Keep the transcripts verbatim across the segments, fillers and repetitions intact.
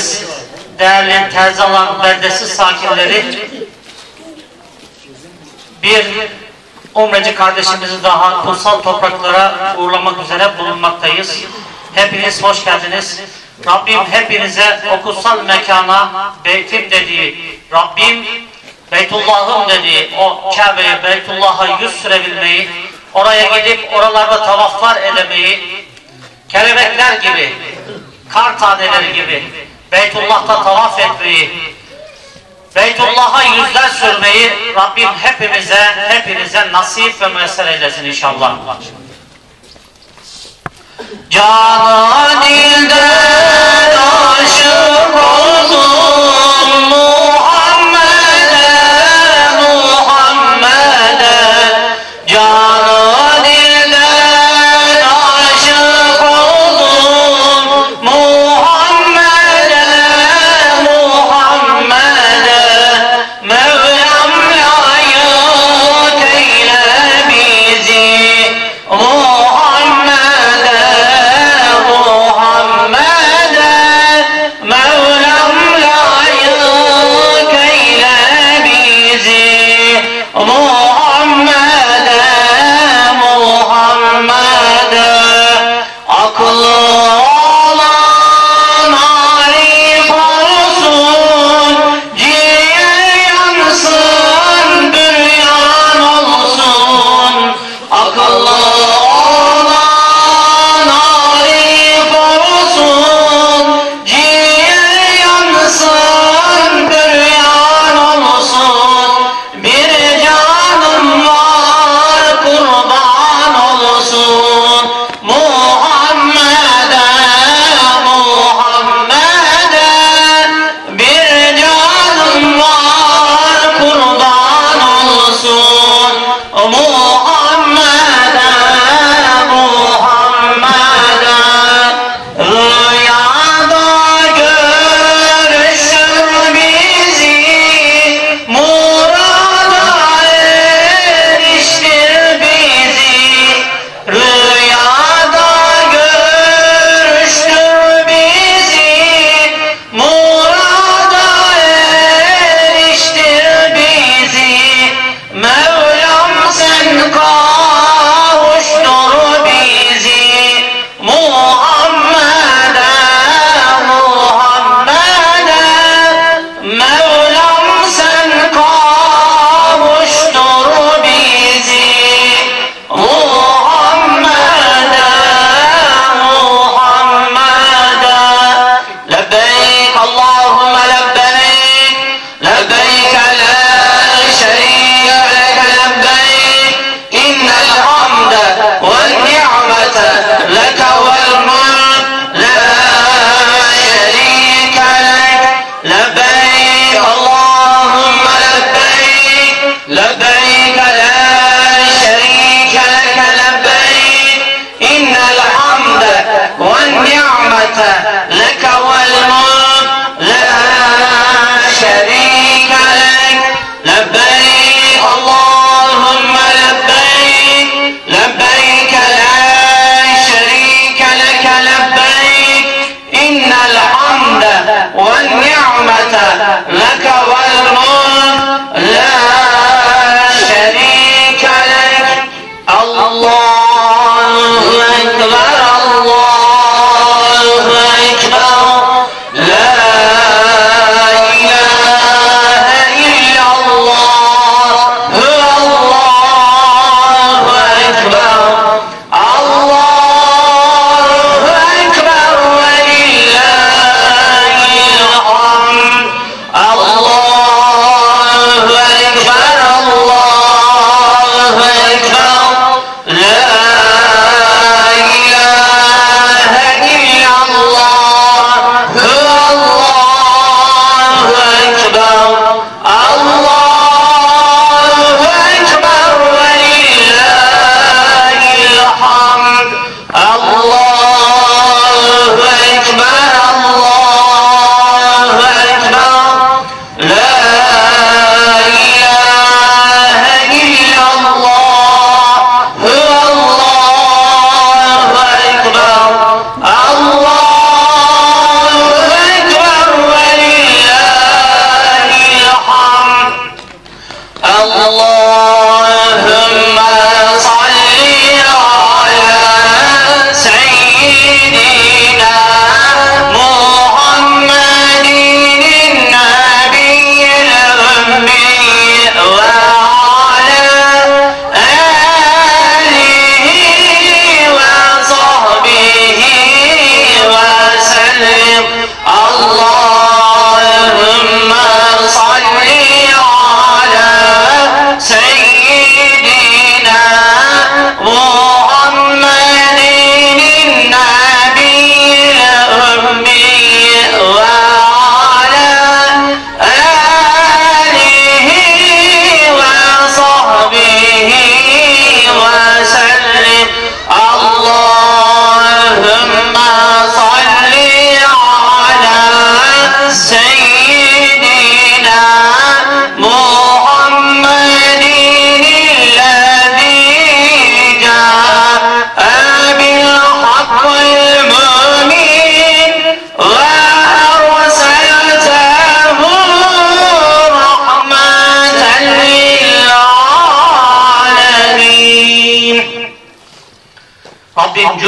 kardeşlerimiz, değerli Terzalan beldesi sakinleri, bir Umreci kardeşimizi daha kutsal topraklara uğurlamak üzere bulunmaktayız. Hepiniz hoş geldiniz. Rabbim hepinize o kutsal mekana, Beytim dediği, Rabbim Beytullah'ım dediği o Kabe'ye, Beytullah'a yüz sürebilmeyi, oraya gidip oralarda tavaflar edemeyi, kelebekler gibi, kar taneleri gibi Beytullah'ta tavaf etmeyi, Beytullah'a yüzler sürmeyi Rabbim hepimize, hepinize nasip ve müyesser eylesin inşallah. Canan dilden aşık oldum Muhammed'e, Muhammed'e. Canan dilden aşık oldum Muhammed'e, Muhammed'e. Mevlam layık eyle bizi Muhammed'e, Muhammed'e.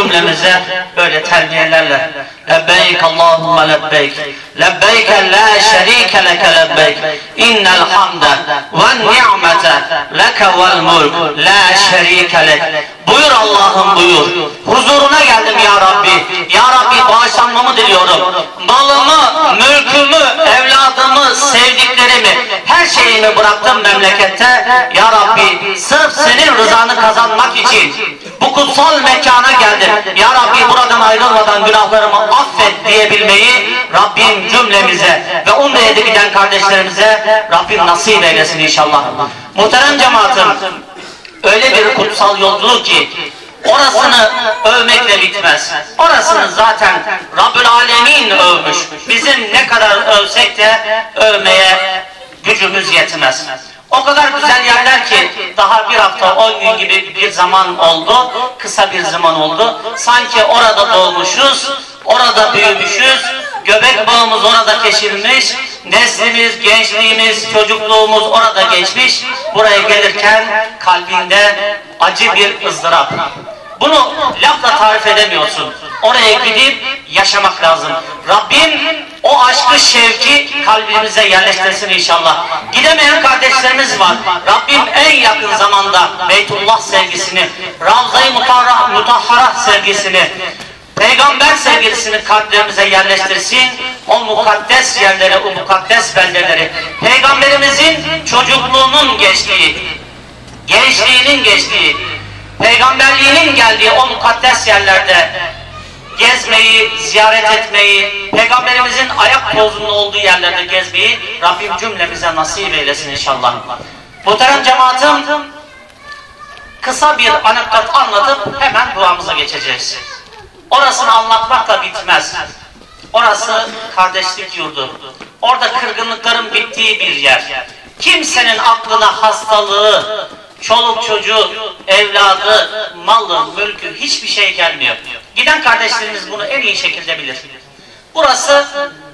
cümlemize böyle terbiyelerle lebbeyk Allahümme lebbeyk lebbeyk la şerike leke lebbeyk innel hamde ve ni'mete leke vel mulk la şerike lek. Buyur Allah'ım buyur. Huzuruna geldim ya Rabbi. Ya Rabbi bağışlanmamı diliyorum. Malımı, mülkümü, evladımı, sevdiklerimi, her şeyimi bıraktım memlekette. Ya Rabbi sırf senin rızanı kazanmak için bu kutsal mekana geldim. Ya Rabbi buradan ayrılmadan günahlarımı affet diyebilmeyi Rabbim cümlemize ve umreye de giden kardeşlerimize Rabbim nasip eylesin inşallah. Muhterem cemaatim, öyle bir kutsal yolculuk ki orasını övmekle bitmez. Orasını zaten Rabbül Alemin övmüş. Bizim ne kadar övsek de övmeye gücümüz yetmez. O kadar güzel yerler ki daha bir hafta on gün gibi bir zaman oldu, kısa bir zaman oldu. Sanki orada doğmuşuz, orada büyümüşüz, göbek bağımız orada kesilmiş, neslimiz, gençliğimiz, çocukluğumuz orada geçmiş. Buraya gelirken kalbinde acı bir ızdırap. Bunu lafla tarif edemiyorsun. Oraya gidip yaşamak lazım. Rabbim o aşkı, şevki kalbimize yerleştirsin inşallah. Gidemeyen kardeşlerimiz var. Rabbim en yakın zamanda Beytullah sevgisini, Ravza-i Mutahhara sevgisini, Peygamber sevgisini kalplerimize yerleştirsin. O mukaddes yerlere, o mukaddes beldeleri, Peygamberimizin çocukluğunun geçtiği, gençliğinin geçtiği, peygamberliğinin geldiği o mukaddes yerlerde gezmeyi, ziyaret etmeyi, Peygamberimizin ayak tozunun olduğu yerlerde gezmeyi Rabbim cümlemize nasip eylesin inşallah. Muhterem cemaatim, kısa bir anekdot anlatıp hemen duamıza geçeceğiz. Orasını anlatmakla bitmez. Orası kardeşlik yurdu. Orada kırgınlıkların bittiği bir yer. Kimsenin aklına hastalığı, çoluk çocuğu, evladı, malı, mülkü hiçbir şey gelmiyor. Giden kardeşlerimiz bunu en iyi şekilde bilir. Burası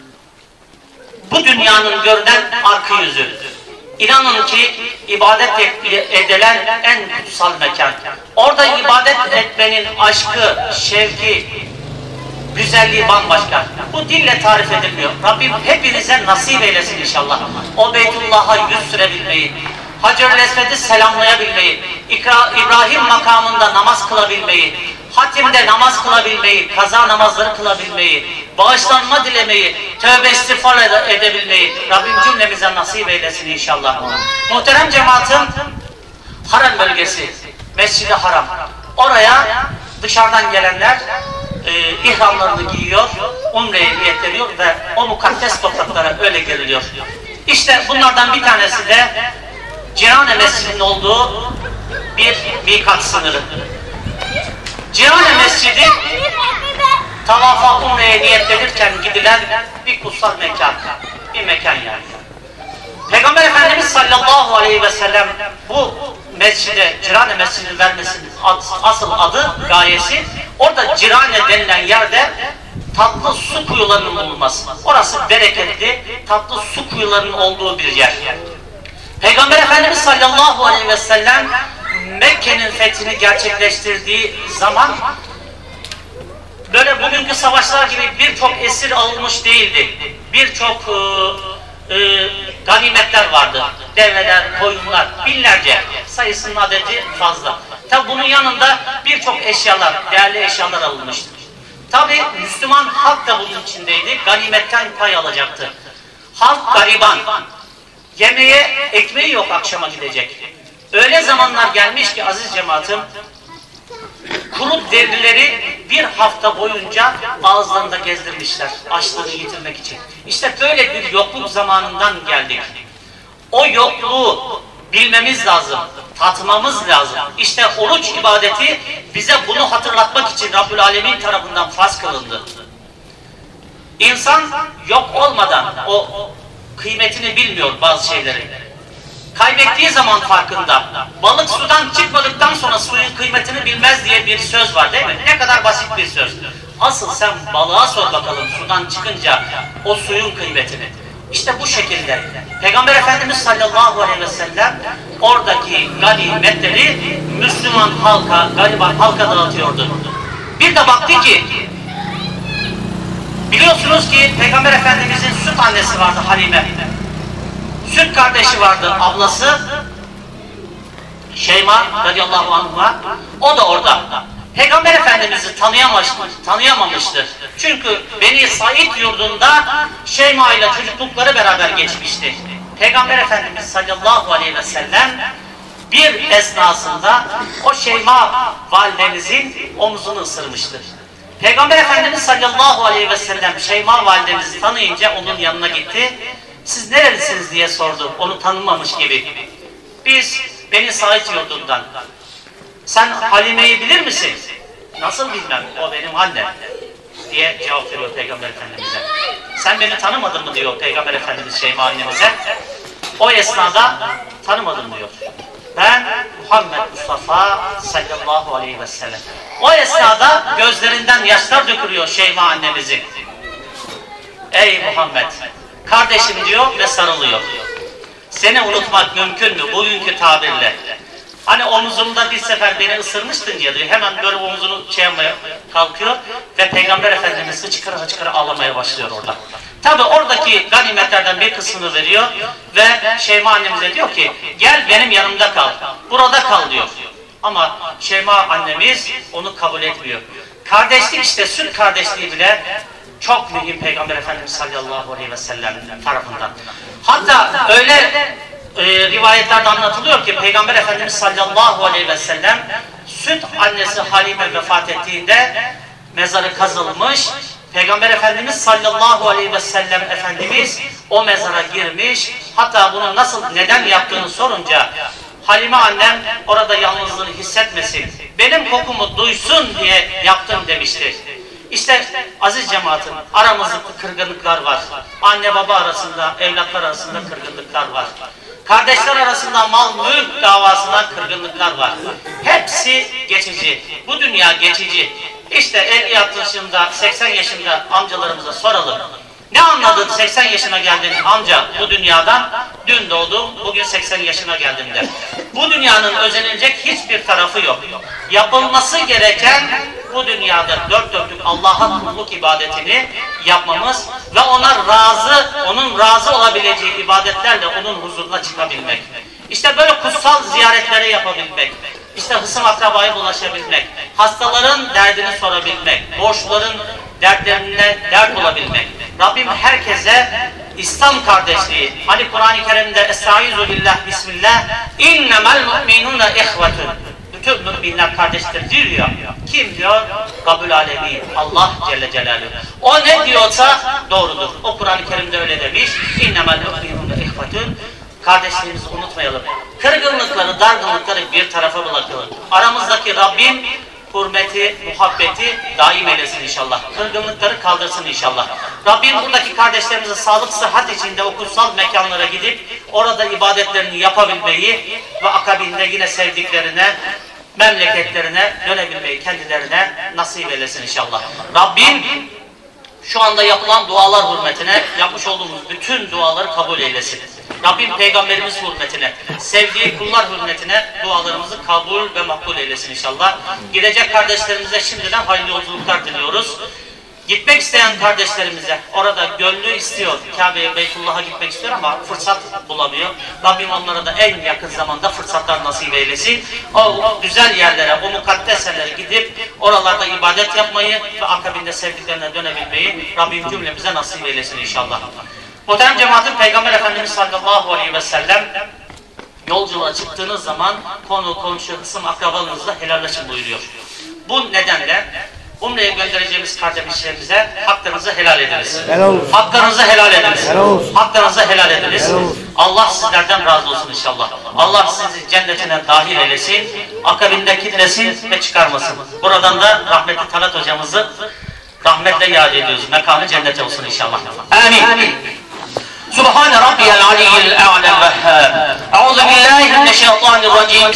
bu dünyanın görünen arka yüzü. İnanın ki ibadet edilen en kutsal mekan. Orada ibadet etmenin aşkı, şevki, güzelliği bambaşka. Bu dille tarif edilmiyor. Rabbim hepinize nasip eylesin inşallah. O Beytullah'a yüz sürebilmeyi, Hacer-ül Esved'i selamlayabilmeyi, İbrahim makamında namaz kılabilmeyi, hatimde namaz kılabilmeyi, kaza namazları kılabilmeyi, bağışlanma dilemeyi, tövbe istiğfar edebilmeyi Rabbim cümlemize nasip eylesin inşallah. Muhterem cemaatim, harem bölgesi, Mescid-i Haram. Oraya dışarıdan gelenler e, ihramlarını giyiyor, umreye niyetleniyor ve o mukaddes topraklara öyle geliliyor. İşte bunlardan bir tanesi de Cirane Mescidi'nin olduğu bir mikat sınırı. Cirane Mescidi tavafa, umreye niyetlenirken gidilen bir kutsal mekan, bir mekan yani. Peygamber Efendimiz sallallahu aleyhi ve sellem bu mescide, Cirane Mescidi'nin vermesinin asıl adı, gayesi, orada Cirane denilen yerde tatlı su kuyularının bulunması. Orası bereketli, tatlı su kuyularının olduğu bir yer. Peygamber Efendimiz sallallahu aleyhi ve sellem Mekke'nin fethini gerçekleştirdiği zaman böyle bugünkü savaşlar gibi birçok esir alınmış değildi. Birçok e, e, ganimetler vardı. Develer, koyunlar, binlerce, sayısının adedi fazla. Tabi bunun yanında birçok eşyalar, değerli eşyalar alınmıştı. Tabi Müslüman halk da bunun içindeydi. Ganimetten pay alacaktı. Halk gariban. Yemeğe, ekmeği yok akşama gidecek. Öyle zamanlar gelmiş ki aziz cemaatim, kuru derileri bir hafta boyunca ağızlarında gezdirmişler, açlığını yitirmek için. İşte böyle bir yokluk zamanından geldik. O yokluğu bilmemiz lazım, tatmamız lazım. İşte oruç ibadeti bize bunu hatırlatmak için Rabbül Alemin tarafından farz kılındı. İnsan yok olmadan o kıymetini bilmiyor bazı şeyleri. Kaybettiği zaman farkında. Balık sudan çıkmadıktan sonra suyun kıymetini bilmez diye bir söz var değil mi? Ne kadar basit bir söz. Asıl sen balığa sor bakalım sudan çıkınca o suyun kıymetini. İşte bu şekilde Peygamber Efendimiz sallallahu aleyhi ve sellem oradaki ganimetleri Müslüman halka, gariban halka dağıtıyordu. Bir de baktı ki, biliyorsunuz ki Peygamber Efendimizin süt annesi vardı Halime. Süt kardeşi vardı ablası Şeyma radıyallahu anh'a. O da orada. Peygamber Efendimiz'i tanıyamamıştı, tanıyamamıştı. Çünkü Beni Said yurdunda Şeyma ile çocuklukları beraber geçmişti. Peygamber Efendimiz sallallahu aleyhi ve sellem bir esnasında o Şeyma validemizin omzunu ısırmıştır. Peygamber Efendimiz sallallahu aleyhi ve sellem Şeyma validemizi tanıyınca onun yanına gitti. Siz nerelisiniz diye sordu, onu tanımamış gibi. Biz Beni Said yurdundan. Sen Halime'yi bilir misin? Nasıl bilmem, o benim annem diye cevap veriyor Peygamber Efendimiz'e. Sen beni tanımadın mı diyor Peygamber Efendimiz Şeyma annemize. O esnada tanımadım diyor. Ben Muhammed Mustafa sallallahu aleyhi ve sellem. O esnada gözlerinden yaşlar dökülüyor Şeyma annemizin. Ey Muhammed, kardeşim diyor ve sarılıyor. Seni unutmak mümkün mü bugünkü tabirle? Hani omuzumda bir sefer beni ısırmıştın diye diyor. Hemen böyle omuzunu şey yapmaya kalkıyor ve Peygamber Efendimiz hıçkıra hıçkıra ağlamaya başlıyor orada. Tabi oradaki ganimetlerden bir kısmını veriyor ve Şeyma annemize diyor ki gel benim yanımda kal, burada kal diyor. Ama Şeyma annemiz onu kabul etmiyor. Kardeşlik işte, süt kardeşliği bile çok mühim Peygamber Efendimiz sallallahu aleyhi ve sellem tarafından. Hatta öyle e, rivayetlerde anlatılıyor ki Peygamber Efendimiz sallallahu aleyhi ve sellem süt annesi Halime vefat ettiğinde mezarı kazılmış. Peygamber Efendimiz sallallahu aleyhi ve sellem Efendimiz o mezara girmiş. Hatta bunu nasıl, neden yaptığını sorunca Halime annem orada yalnızlığını hissetmesin, benim kokumu duysun diye yaptım demiştir. İşte aziz cemaatim, aramızda kırgınlıklar var. Anne baba arasında, evlatlar arasında kırgınlıklar var. Kardeşler arasında mal mülk davasında kırgınlıklar var. Hepsi geçici. Bu dünya geçici. İşte elli yaşında, seksen yaşında amcalarımıza soralım. Ne anladın seksen yaşına geldin amca bu dünyadan? Dün doğdum, bugün seksen yaşına geldim der. Bu dünyanın özenilecek hiçbir tarafı yok. Yapılması gereken bu dünyada dört dörtlük Allah'a kulluk ibadetini yapmamız ve ona razı, onun razı olabileceği ibadetlerle onun huzuruna çıkabilmek. İşte böyle kutsal ziyaretlere yapabilmek. İşte hısım akrabaya ulaşabilmek, hastaların derdini sorabilmek, borçluların dertlerine dert olabilmek. Rabbim herkese İslam kardeşliği, hani Kur'an-ı Kerim'de Estaizu billah, Bismillah, innemel mu'minune ihvetun. Bütün müminler kardeştir diyor. Kim diyor? Rabbül Alemin, Allah Celle Celaluhu. O ne diyorsa doğrudur. O Kur'an-ı Kerim'de öyle demiş. İnnemel mu'minune ihvetun. Kardeşliğimizi unutmayalım. Kırgınlıkları, dargınlıkları bir tarafa bırakalım. Aramızdaki Rabbim hürmeti, muhabbeti daim eylesin inşallah. Kırgınlıkları kaldırsın inşallah. Rabbim buradaki kardeşlerimize sağlık, sıhhat içinde o kutsal mekanlara gidip orada ibadetlerini yapabilmeyi ve akabinde yine sevdiklerine, memleketlerine dönebilmeyi kendilerine nasip eylesin inşallah. Rabbim şu anda yapılan dualar hürmetine yapmış olduğumuz bütün duaları kabul eylesin. Rabbim Peygamberimiz hürmetine, sevdiği kullar hürmetine dualarımızı kabul ve makbul eylesin inşallah. Gidecek kardeşlerimize şimdiden hayırlı yolculuklar diliyoruz. Gitmek isteyen kardeşlerimize, orada gönlü istiyor, Kabe'ye, Beytullah'a gitmek istiyor ama fırsat bulamıyor. Rabbim onlara da en yakın zamanda fırsatlar nasip eylesin. O güzel yerlere, o mukaddes yerlere gidip oralarda ibadet yapmayı ve akabinde sevdiklerine dönebilmeyi Rabbim cümlemize nasip eylesin inşallah. Muhterem cemaatin, Peygamber Efendimiz sallallahu aleyhi ve sellem yolculuğa çıktığınız zaman konu, komşu, kısım akrabalarınızla helalleşin buyuruyor. Bu nedenle Umre'ye göndereceğimiz kardeşlerimize haklarınızı helal ediniz. Helal haklarınızı helal ediniz. Helal haklarınızı helal ediniz. Helal Allah sizlerden razı olsun inşallah. Allah sizi cennetine dahil eylesin, akabinde kitlesin ve çıkarmasın. Buradan da rahmetli Talat hocamızı rahmetle yad ediyoruz. Mekanı cennete olsun inşallah. Amin. Amin. Subhan rabbiyal aliyyil a'lal vehhab. Euzu billahi mineşşeytanirracim.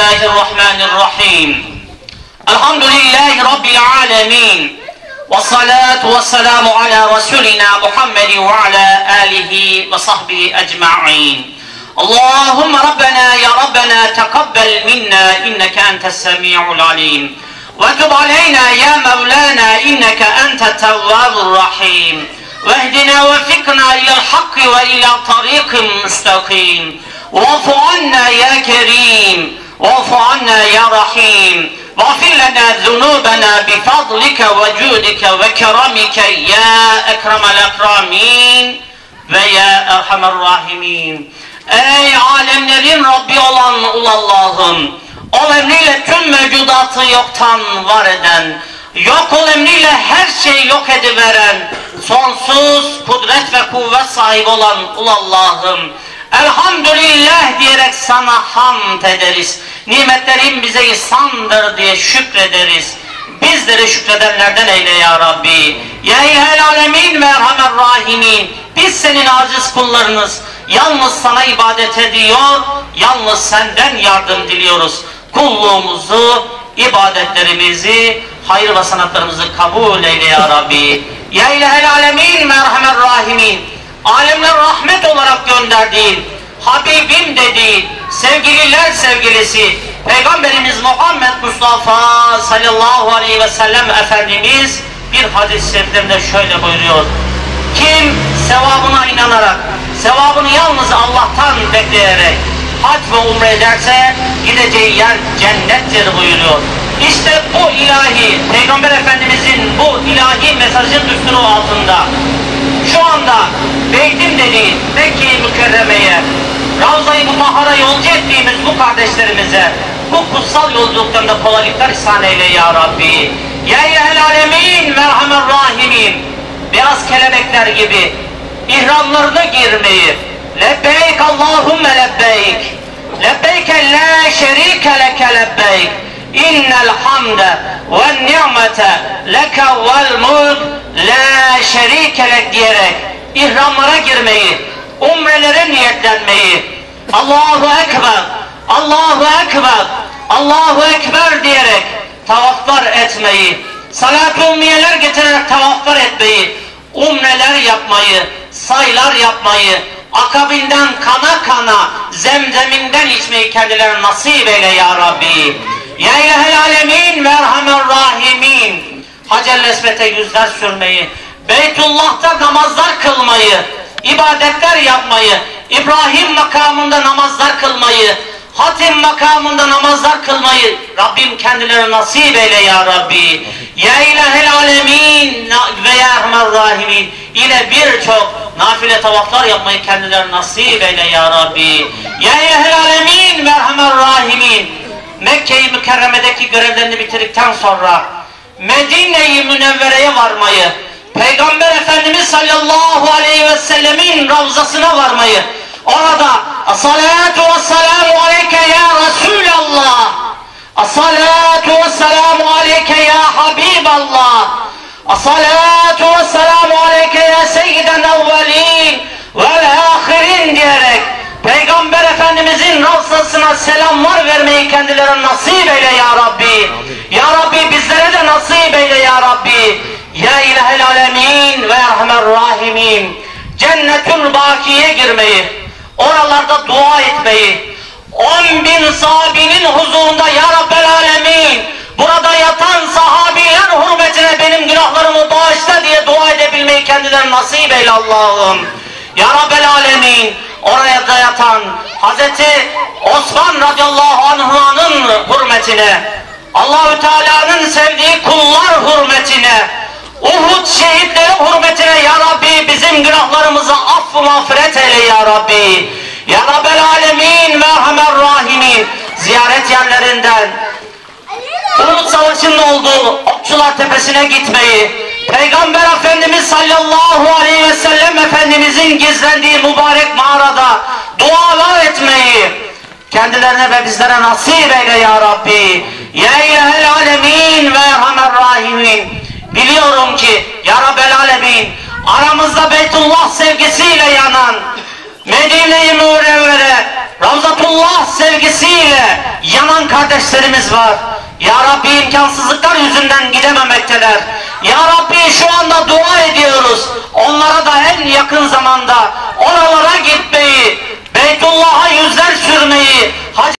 Bismillahirrahmanirrahim. Elhamdülillahi rabbil alamin. Ve salatu ve selamu ala Resulina Muhammed ve ala alihi ve sahbihi ecma'in. Allahümme Rabbena ya Rabbena tekabbel minna inneke entes semi'ul alim. وتب علينا يا مولانا إنك أنت التواب الرحيم واهدنا وفقنا إلى الحق وإلى طريق مستقيم واعف عنا يا كريم واعف عنا يا رحيم واغفر لنا ذنوبنا بفضلك وجودك وكرمك يا أكرم الأكرمين ويا أرحم الراحمين. Ey alemlerin Rabbi olan ul Allah'ım, ol emriyle tüm mevcudatı yoktan var eden, yok ol emriyle her şeyi yok ediveren, sonsuz kudret ve kuvvet sahibi olan ul Allah'ım, elhamdülillah diyerek sana hamd ederiz. Nimetlerin bize ihsandır diye şükrederiz. Bizleri şükredenlerden eyle ya Rabbi. Ya İlahel Alemin ve Erhamer Rahimin. Biz senin aciz kullarınız. Yalnız sana ibadet ediyor, yalnız senden yardım diliyoruz. Kulluğumuzu, ibadetlerimizi, hayır ve sanatlarımızı kabul eyle ya Rabbi. Ya İlahel Alemin ve Erhamer Rahimin. Alemler rahmet olarak gönderdiğin, Habibim dediğin, sevgililer sevgilisi, Peygamberimiz Muhammed Mustafa sallallahu aleyhi ve sellem Efendimiz bir hadis-i şeriflerinde şöyle buyuruyor. Kim sevabına inanarak, sevabını yalnız Allah'tan bekleyerek hac ve umre ederse gideceği yer cennettir buyuruyor. İşte bu ilahi, Peygamber Efendimizin bu ilahi mesajın düsturu altında şu anda Beytim dediği Mekke-i Mükerreme'ye, Ravza-i Mutahhar'a yolcu ettiğimiz bu kardeşlerimize bu kutsal yolculuklarında kolaylıklar ihsan eyle ya Rabbi. Ya İlahel Alemin ve Erhamer Rahimin. Beyaz kelebekler gibi ihramlarına girmeyi, lebbeyk Allahümme lebbeyk, lebbeyke la şerike leke lebbeyk, innel hamde ve ni'mete leke vel mulk la şerike lek diyerek ihramlara girmeyi, umrelere niyetlenmeyi, Allahu Ekber, Allahu Ekber, Allahu Ekber diyerek tavaflar etmeyi, salat-ı ummiyeler getirerek tavaflar etmeyi, umreler yapmayı, saylar yapmayı, akabinden kana kana zemzeminden içmeyi kendilerine nasip eyle ya Rabbi. Ya İlahel Alemin ve Erhamer Rahimin. Hacer-i Esved'e yüzler sürmeyi, Beytullah'ta namazlar kılmayı, ibadetler yapmayı, İbrahim makamında namazlar kılmayı, Hatim makamında namazlar kılmayı Rabbim kendilerine nasip eyle ya Rabbi. Ya İlahel Alemin ve ya Erhamer Rahimin. Yine birçok nafile tavaflar yapmayı kendilerine nasip eyle ya Rabbi. Ya İlahel Alemin ve Erhamer Rahimin. Mekke-i Mükerreme'deki görevlerini bitirdikten sonra Medine-i Münevvere'ye varmayı, Peygamber Efendimiz sallallahu aleyhi ve sellemin ravzasına varmayı, orada as-salatu ve-selamu aleyke ya Resulallah, as-salatu ve-selamu aleyke ya Habiballah, as-salatu ve-selamu aleyke ya seyyiden evvelin vel-ahirin diyerek Peygamber Efendimizin ravzasına selamlar vermeyi kendilerine nasip eyle ya Rabbi. Ya Rabbi bizlere de nasip eyle ya Rabbi. Ya İlahel Alemin ve Erhamer Rahimin. Cennetül Baki'ye girmeyi, oralarda dua etmeyi, on bin sahabinin huzurunda ya Rabbel Alemin, burada yatan sahabiler hürmetine benim günahlarımı bağışla diye dua edebilmeyi kendilerine nasip eyle Allah'ım. Ya Rabbel Alemin, oraya da yatan Hazreti Osman radıyallahu anh'ın hürmetine, Allahü Teala'nın sevdiği kullar hürmetine, Uhud şehitleri hürmetine ya Rabbi bizim günahlarımızı affı mağfiret eyle ya Rabbi. Ya Rabbel Alemin ve Erhamer Rahimin. Ziyaret yerlerinden Uhud Savaşı'nın olduğu Okçular Tepesi'ne gitmeyi, Peygamber Efendimiz sallallahu aleyhi ve sellem Efendimizin gizlendiği mübarek mağarada dualar etmeyi kendilerine ve bizlere nasip eyle ya Rabbi. Ya İlahel Alemin ve Erhamer Rahimin. Biliyorum ki ya Rabbel Alemin aramızda Beytullah sevgisiyle yanan, Medine-i Münevvere, Ravzatullah sevgisiyle yanan kardeşlerimiz var. Ya Rabbi imkansızlıklar yüzünden gidememekteler. Ya Rabbi şu anda dua ediyoruz. Onlara da en yakın